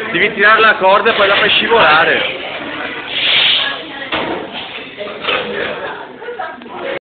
Devi tirare la corda e poi la fai scivolare.